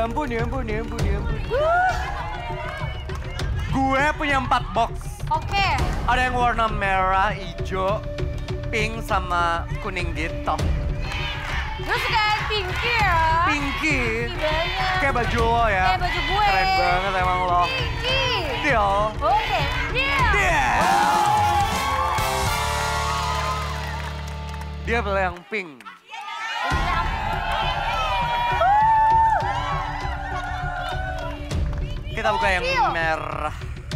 ampun, ya ampun, ya ampun, ya ampun. Gue punya 4 box. Oke. Ada yang warna merah, hijau, pink, sama kuning gitu. Gue suka yang pinky ya. Pinky. Banyak. Kayak baju lo ya. Kayak baju gue. Keren banget emang lo. Pinky. Deal. Oke, deal. Deal. Dia pilih yang pink. Kita buka yang merah.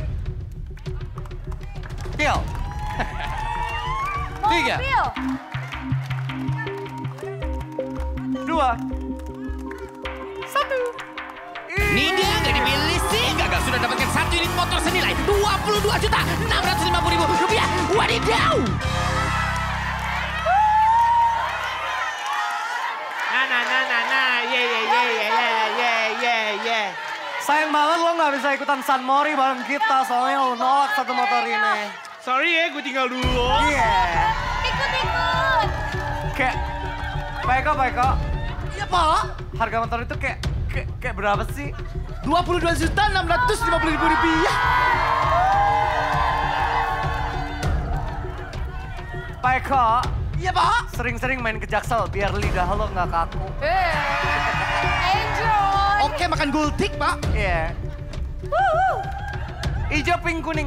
Deal. 3, 2, 1. Nida nggak dipilih sih, gagal sudah dapatkan 1 unit motor senilai 22.650.000 rupiah. Wadidaw! Sayang banget lo nggak bisa ikutan San Mori bareng kita, soalnya lo nolak 1 motor ini. Sorry ya, gue tinggal dulu. Iya. Ikut. Kayak, Pak Eko. Ya Pak, Harga motor itu kayak berapa sih? 22.650.000 rupiah. Pak Eko, Iya Pak. sering-sering main ke Jaksel biar lidah lo nggak kaku. Enjoy. Oke, makan gultik Pak. Iya. Hijau, pink, kuning.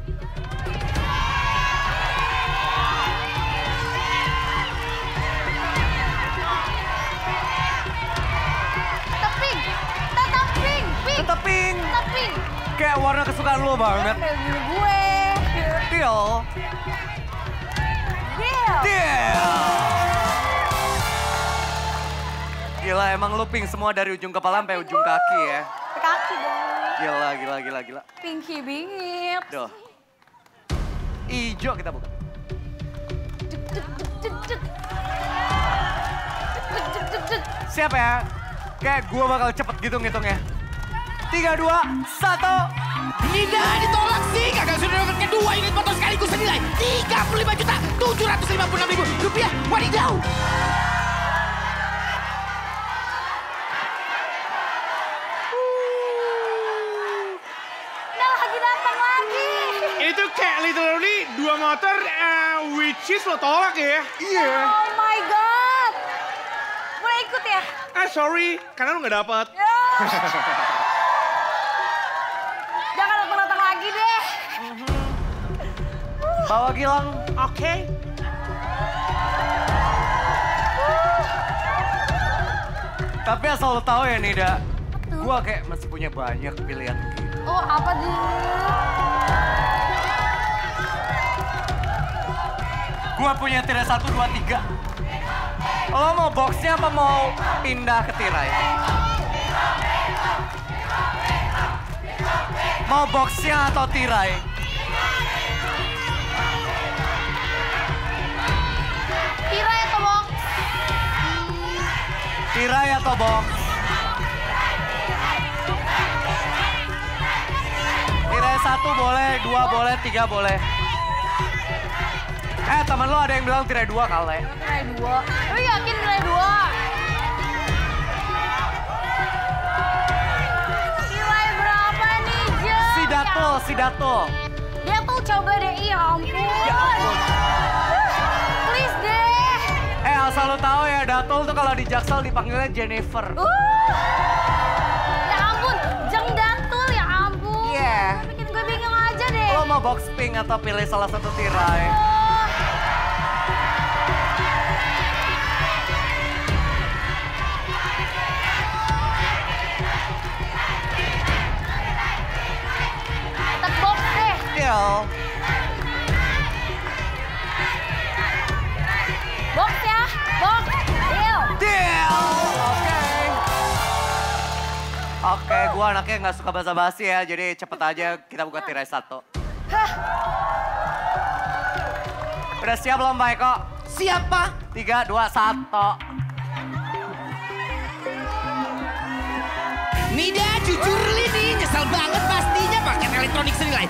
Tetap pink. Kayak warna kesukaan lo banget. Kayak gue. Deal. Gila, emang lu pink semua dari ujung kepala sampai ujung kaki ya. Kaki dong. Gila. Pinky bingit. Duh. Ijo kita buka. Siap ya? Kayak gua bakal cepet gitu ngitungnya. 3, 2, 1. Nida ditolak sih, gagal sudah dapatkan 2 unit motor sekaligus senilai 35.756.000 rupiah. Wadidaw! Nah, lagi datang lagi. Itu kayak literally 2 motor which is lo tolak ya. Iya. Oh my God. Boleh ikut ya? Sorry, karena lo gak dapet. Jangan datang lagi deh. Bawa Gilang. Oke. Tapi asal lo tahu ya Nida, gua kayak masih punya banyak pilihan gitu. Oh, apa dulu? Gua punya tirai 1, 2, 3. Lo mau boxnya apa mau pindah ke tirai? Mau boxnya atau tirai? Tirai atau box? Tirai atau box? Tirai 1 boleh, 2 boleh, 3 boleh. Temen lo ada yang bilang tirai 2 kali. Tirai 2. Lu yakin tirai 2? Tirai berapa nih, Jeng? Si Dato. Dia tuh coba deh, ya ampun. Ya ampun. Please deh. Asal lo tahu ya, Datul tuh kalau di Jaksel dipanggilnya Jennifer. Ya ampun, Jeng Datul, ya ampun. Iya. Bikin gue bingung aja deh. Lo mau box pink atau pilih salah satu tirai? Tetap box deh. Deal. Box ya, box. Deal. Oke, gua anaknya nggak suka basa-basi ya, jadi cepet aja kita buka tirai 1. Udah siap belum Pak Eko? Siap Pak. 3, 2, 1. Nida jujur Lini, nyesel banget pastinya paket elektronik senilai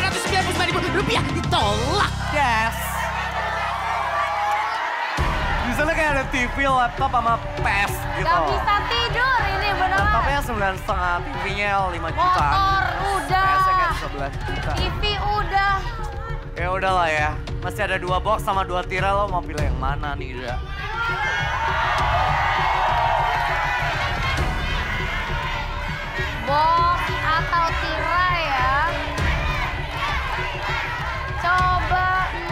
25.999.000 rupiah ditolak. Yes. sana kayak ada TV, laptop sama PS gitu. Gak bisa tidur ini beneran. Laptopnya 9,5, TV-nya 5 juta. Motor udah. PS-nya kayak 11 juta. TV udah. Ya udahlah ya, masih ada 2 box sama 2 tirai, lo mau pilih yang mana nih udah? Box atau tirai ya? Coba.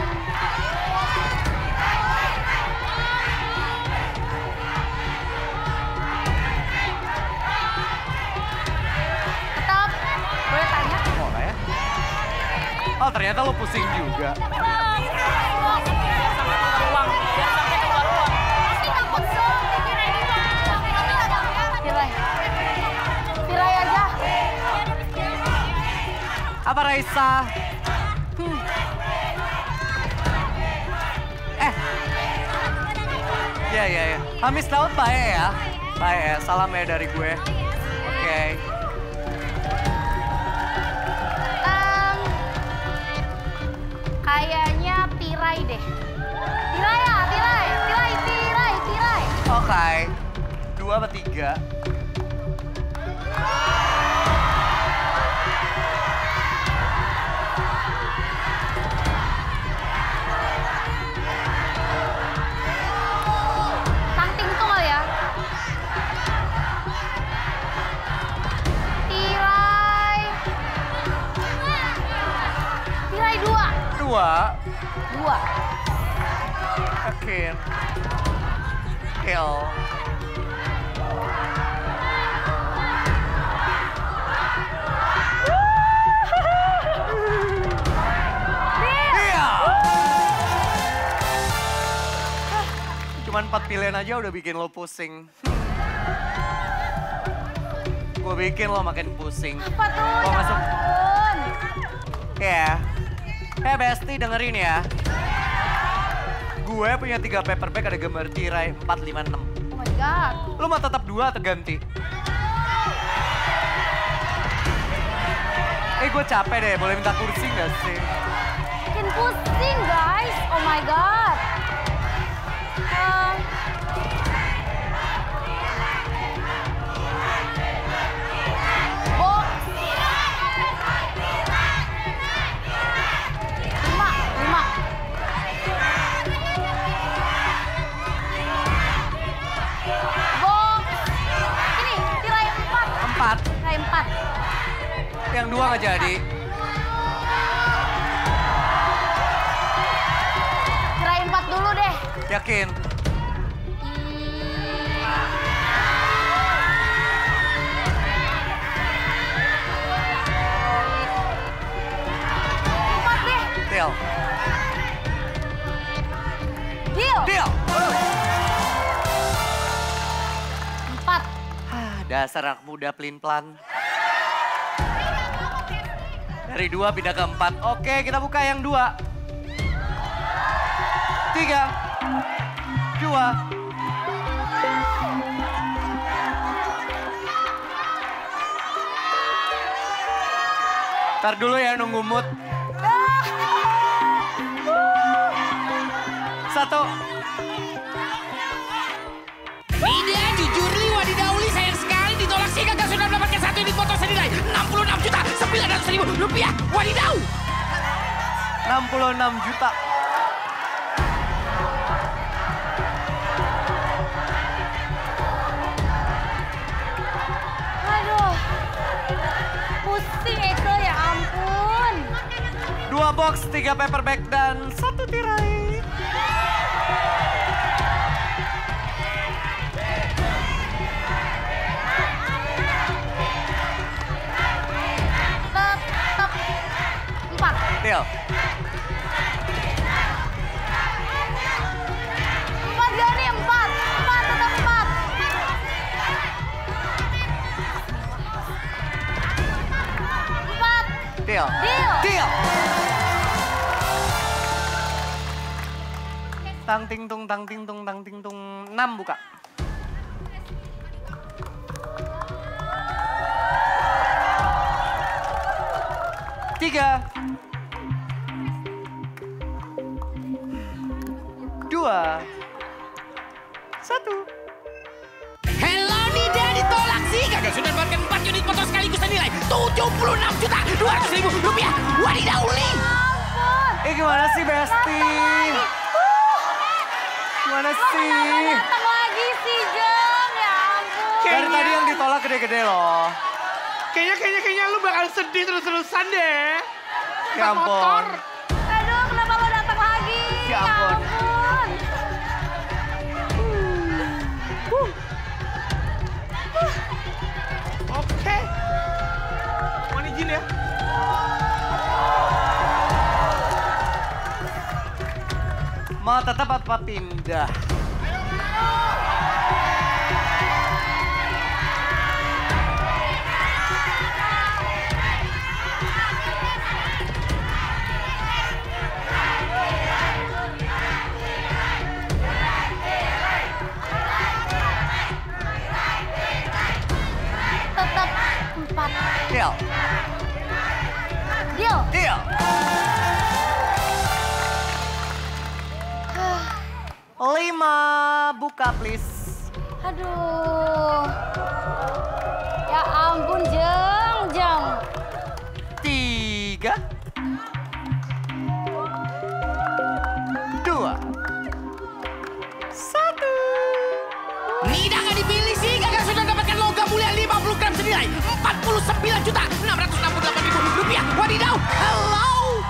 Tetap. Boleh tanya? Boleh ya? Oh ternyata lo pusing juga. Tirai. Tirai aja. Apa Raisa? Ya. Hamis Daud baik ya. Baik ya, salam ya dari gue. Oke. Kayaknya tirai deh. Tirai ya, tirai. Oke. 2 apa 3? Tangting tuh kali ya. Tirai 2. 2. Yakin. Kill. Iya. Cuman 4 pilihan aja udah bikin lo pusing. Gue bikin lo makin pusing. Apa tuh? Gua Ya masuk. ampun. Ya. Hey Besti dengerin ya. Gue punya 3 paperback ada gambar tirai 4, 5, 6. Oh my god. Lu mau tetap 2 atau ganti? Gue capek deh, boleh minta kursi gak sih? Makin pusing guys. Oh my god. Box. 5. Box. Ini tirai 4. 4. Tirai 4. Yang 2 gak jadi. Tirai 4 dulu deh. Yakin? Empat deh. Deal. Deal. Deal. 4. Dasar anak muda pelin-pelan. Dari 2 pindah ke 4. Oke, kita buka yang 2. 3. 2. Ntar dulu ya nunggu mood. 1. Nida jujur li wadidauli sayang sekali ditolak sih gagal sudah mendapatkan 1 unit motor senilai 66.900.000 rupiah. Wadidaw. 66 juta. Aduh. Pusing Eko ya ampun. 2 box, 3 paperback, dan 1 tirai. Tetap 4. Deal. 4 gak nih? 4. 4 tetap 4. Deal. Deal. Deal. Tang ting tung, tang ting tung, tang ting tung. 6 buka. Tiga. 2. 1. Hello Nida ditolak sih. Gagal sudah mendapatkan 4 unit motor sekaligus senilai 76.200.000 rupiah. Wadidaw Uli. Gimana sih Besti? Gimana sih? Datang lagi sih Jeng, ya ampun. Dari tadi yang ditolak gede-gede loh. Kayaknya lu bakal sedih terus-terusan deh. Ya ampun. Motor. Aduh, kenapa lo datang lagi? Ya ampun. Oke. Mohon izin ya. Mau tetap apa pindah? Tetap 4. Deal. Deal. Deal. 5, buka please. Aduh. Ya ampun Jeng. 3, 2, 1. Nida nggak dipilih sih. Gagal sudah mendapatkan logam mulia 50 gram senilai 49.668.000 rupiah. Wadidaw. Hello.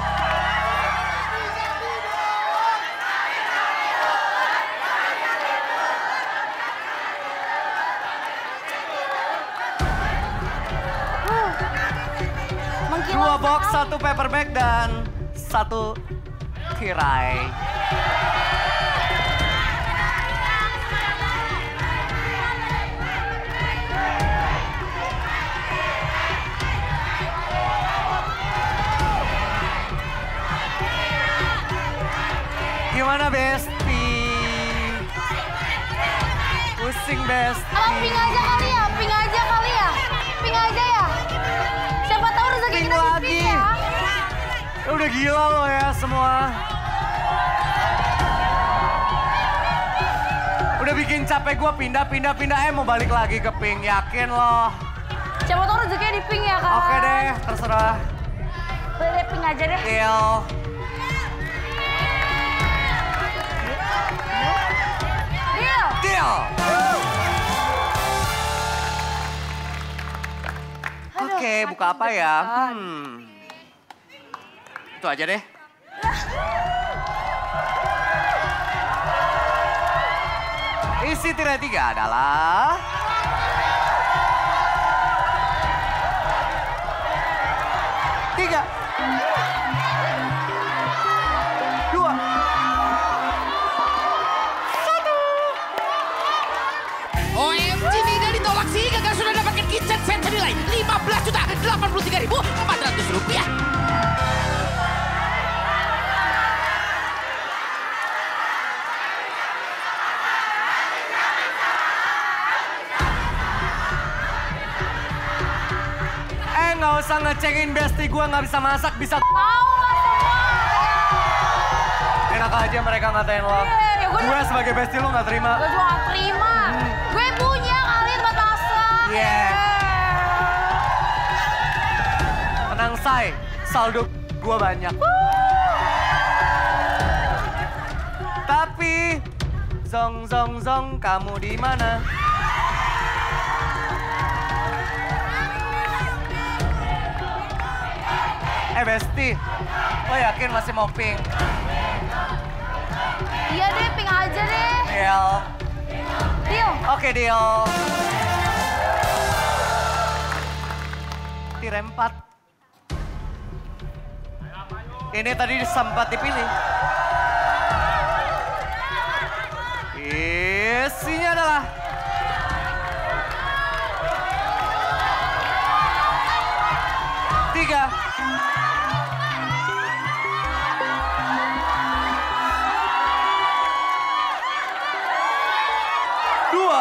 Dua box, 1 paper bag dan 1 tirai. Gimana Besti? Pusing Besti. Apa ping aja kali ya? Ping aja ya? Siapa tahu rezeki Ping kita di lagi. ping ya. Udah gila lo ya semua. Udah bikin capek gue pindah. Mau balik lagi ke ping. Yakin loh. Siapa tahu rezekinya di ping ya kan? Oke deh, terserah. Boleh ping aja deh. Deal. Deal. Deal. Oke, buka apa ya? Itu aja deh. Isi tirai 3 adalah... Tiga. 2. OMG Nida ditolak sih. Gagal sudah dapatkan kitchen set senilai 15.083.400 rupiah. Nggak usah ngecekin Besti gue nggak bisa masak, bisa... Enak aja mereka ngatain lo. Iya, Gue sebagai Besti lo nggak terima. Gue juga gak terima. Gue punya kali tempat masak. Yeah. Tenang say, saldo gue banyak. Tapi, zong, kamu di mana? Besti, lo yakin masih mau ping? Iya deh, ping aja deh. Deal. Deal. Oke, deal. Tirai 4. Ini tadi sempat dipilih. Isinya adalah... Tiga. 2, 1.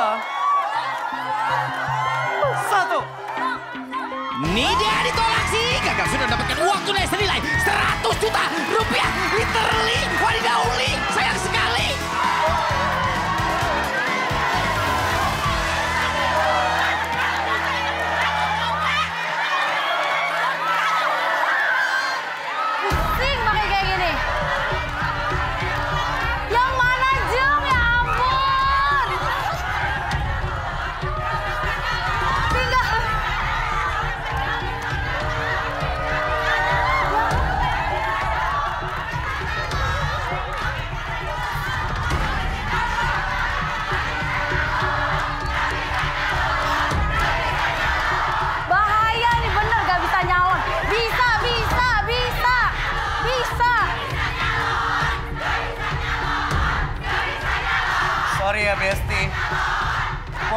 Nida ditolak sih. Gagal sudah mendapatkan uang tunai senilai 100 juta rupiah. Literally, wadidaw Uli, sayang sekali.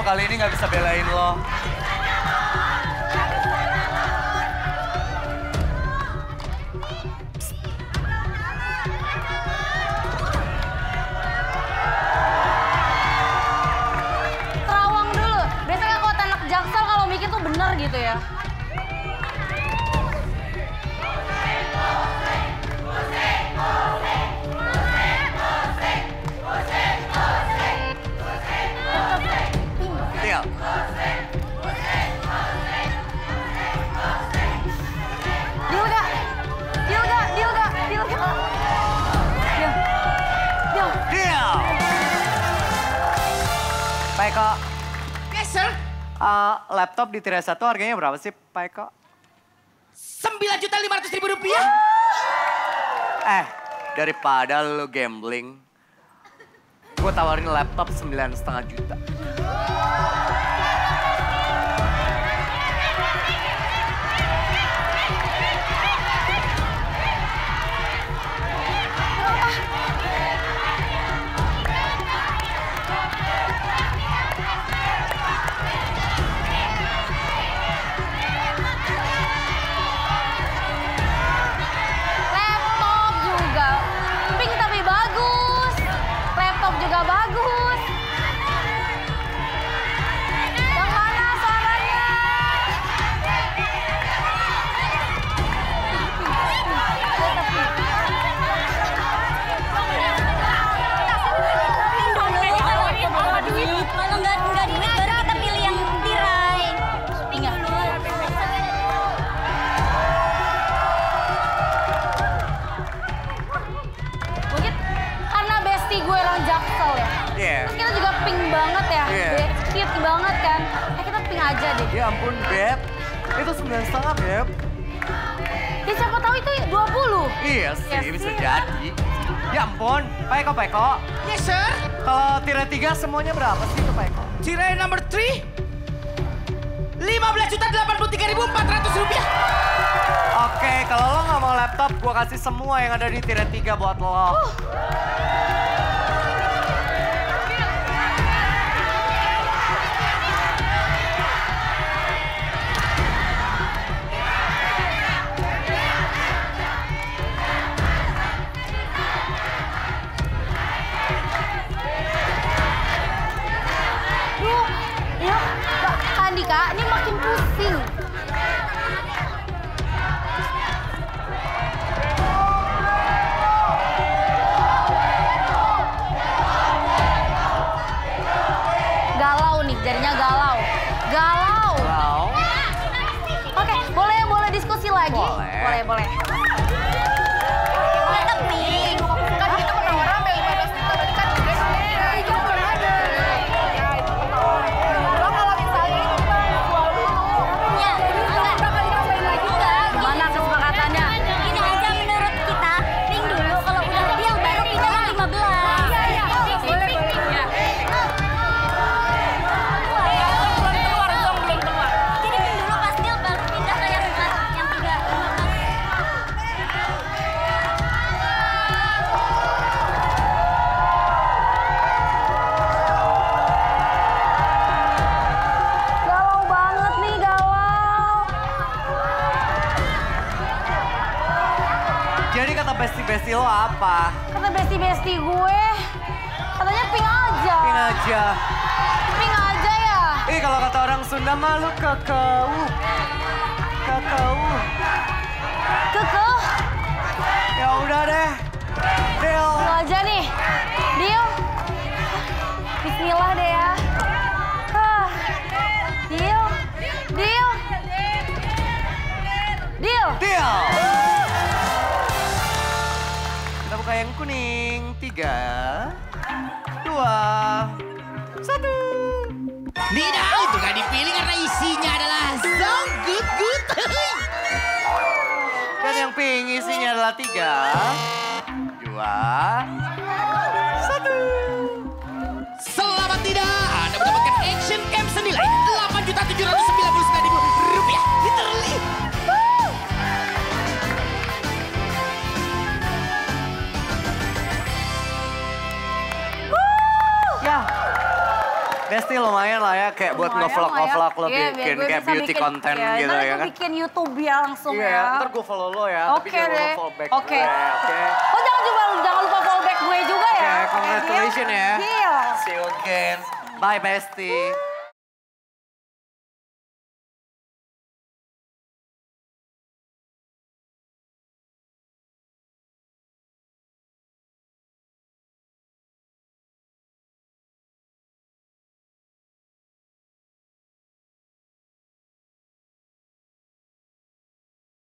kali ini nggak bisa belain lo. Terawang dulu. Biasanya kalau anak Jaksel kalau mikir tuh bener gitu ya. Deal. Deal gak? Deal gak? Deal gak? Deal gak? Deal. Deal. Deal. Pak Eko, Yes, sir. laptop di tirai 1 harganya berapa sih Pak Eko? 9.500.000 rupiah. Daripada lo gambling, gue tawarin laptop 9,5 juta. Laptop juga pink tapi bagus. Laptop juga bagus. Yang mana suaranya? Kalau nggak duit baru kita pilih yang tirai. Tinggal. Mungkin karena bestie gue orang Jaksel ya. Iya. Terus kita juga pink banget ya. Iya. Cute banget kan. Kita pink aja deh. Ya ampun Beb, itu 9,5 Beb. Ya siapa tahu itu 20. Iya sih, Ya bisa sih. jadi. Ya ampun, Pak Eko. Yes, sir. Kalau tirai 3 semuanya berapa sih itu Pak Eko? Tirai number 3. 15.083.400 rupiah. Oke, kalau lo nggak mau laptop, gue kasih semua yang ada di tirai 3 buat lo. Duh, ya Kak Andika, ini makin pusing. Galau nih, jadinya galau. Galau. Wow. Oke, boleh diskusi lagi? Boleh. Boleh. Tetap pink. Kan kita penawaran sampai 15 juta, tadi kan udah tiga belum ada. Ya, itu penawaran. Kalau misalnya itu kan jual dulu. Ya, enggak. Berapa ditambahin lagi? Gimana kesepakatannya? Ini aja menurut kita pink dulu. Kalau udah deal baru pindah ke 15. Iya. Boleh. Keluar dong, belum keluar. Jadi pink dulu pas deal baru pindah ke yang 3. Galau banget nih, galau. Jadi kata bestie-bestie lo apa? Kata bestie gue, katanya pink aja. Ping aja. Pink aja ya. Kalau kata orang Sunda mah lu kekeu. Kekeu. Kekeh. Ya udah deh. Deal. Lo aja nih. Deal. Bismillah deh ya. Deal. Deal. Deal. Deal. Kita buka yang kuning. 3, 2, 1. Tidak, itu gak dipilih karena isinya adalah so good. Dan yang pink isinya adalah 3, 2, 1. Selamat tidak, Anda mendapatkan action cam senilai 8.799.000 rupiah. Literally. Ya. Besti lumayan lah ya, kayak buat nge-vlog lo Iya, biar bikin gue kayak bisa beauty bikin- content iya, gitu Ntar ya aku kan. bikin YouTube ya langsung Iya, ya. ntar gue follow lo ya, tapi Oke jangan deh. lupa follow back Oke. gue, oke? Oh jangan lupa follow back gue juga ya. Oke, congratulations ya. Deal. See you again. Bye, Besti.